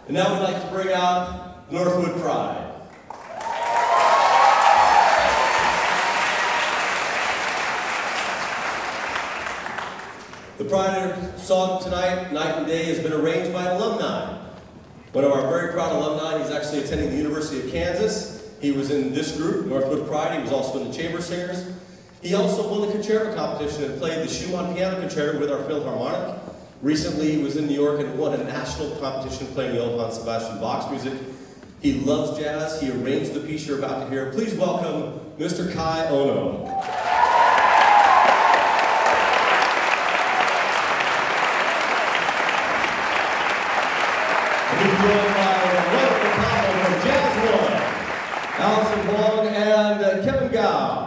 And now we'd like to bring out Northwood Pride. The Pride song tonight, Night and Day, has been arranged by alumni. One of our very proud alumni, he's actually attending the University of Kansas. He was in this group, Northwood Pride. He was also in the Chamber Singers. He also won the concerto competition and played the Schumann Piano Concerto with our Philharmonic. Recently, he was in New York and won a national competition playing Johann Sebastian Bach's music. He loves jazz. He arranged the piece you're about to hear. Please welcome Mr. Kai Ono. He's joined by the wonderful couple from Jazz One, Allison Wong and Kevin Gao.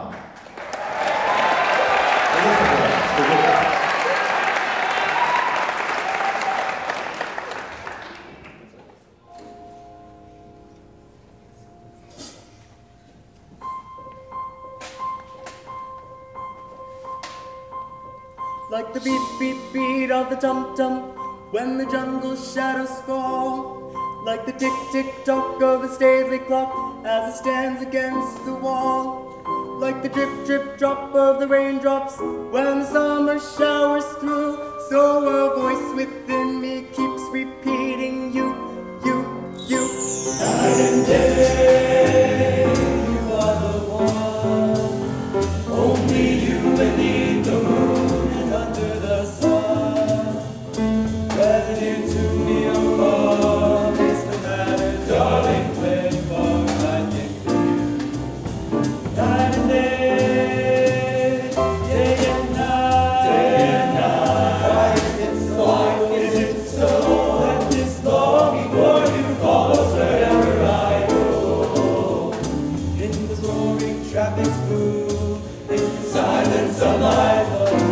Like the beat, beat, beat of the tum-tum when the jungle shadows fall. Like the tick, tick, tock of a stately clock as it stands against the wall. Like the drip, drip, drop of the raindrops when the summer showers through. So a voice within me keeps repeating you, you, you. Night and day, you are the one. Only you beneath the moon. Under the sun, residue to me apart. It's the matter, darling, when far I think of you. Night and day, day and night, day and night. Why is it so that this longing for you follows wherever I go? In this roaring traffic smooth, in the silence of my love.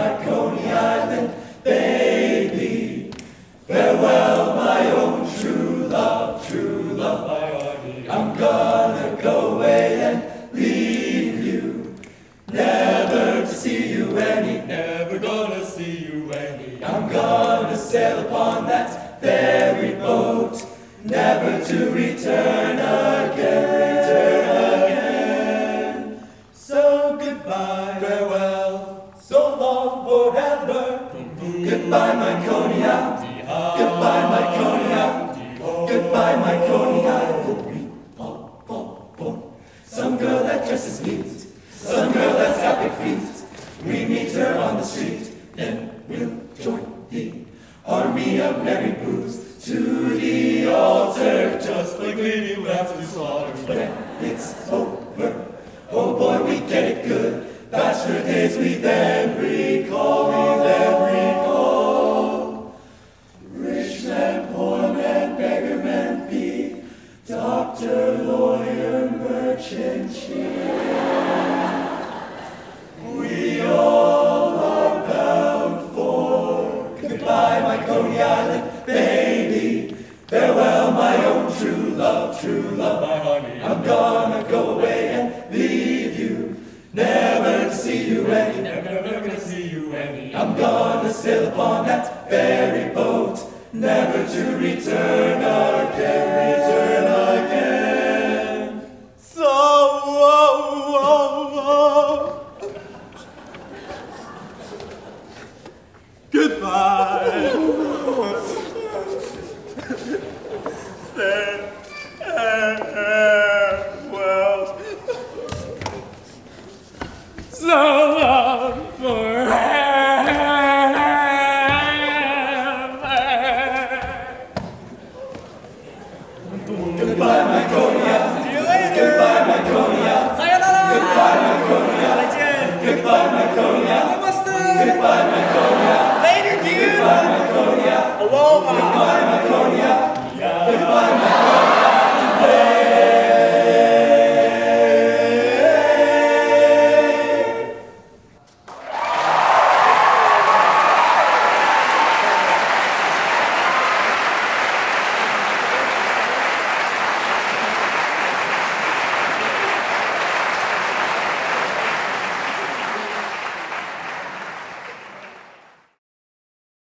my Coney Island baby. Farewell, my own true love, my honey. I'm gonna go away and leave you, never to see you any, never gonna see you any. I'm gonna sail upon that ferry boat, never to return again, So goodbye, farewell, so long forever. Goodbye, my Coney Island. Goodbye, my Coney Island. Goodbye, my Coney Island. Some girl that dresses neat, some girl that's got big feet. We meet her on the street, then we'll join the army of merry boos to the altar, just like Lady Lambs to slaughter. When it's over, oh boy, we get it good. Bachelor days we then recall, Rich man, poor man, beggar man, thief, doctor, lawyer, merchant, chief. We all are bound for goodbye, my Coney Island baby. Farewell, my own true love, my honey. I'm gonna go away and leave you, never to see you any, never to see you any. I'm gonna sail upon that ferry boat, never to return again, So, goodbye. Farewell. So long for